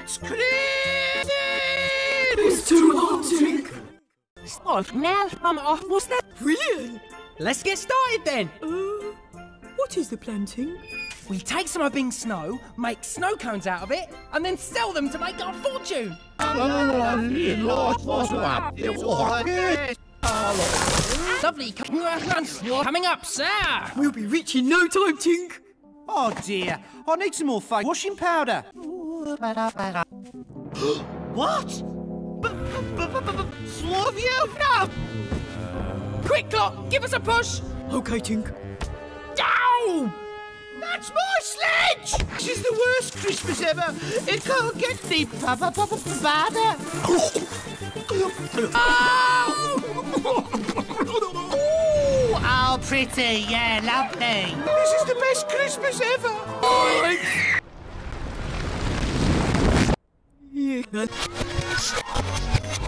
It's Christmas! It's too hard, Tink. Stop now. What's that? Brilliant. Let's get started then. What is the plan, Tink? We take some of Bing's snow, make snow cones out of it, and then sell them to make our fortune. Lovely. Coming up, sir. We'll be rich in no time, Tink. Oh dear, I need some more face washing powder. What? Slavia? Quick, Clott, give us a push. Okay, Tink. Ow! That's my sledge! This is the worst Christmas ever. It can't get any badder. Oh, pretty, yeah, lovely. This is the best Christmas ever. Yeah.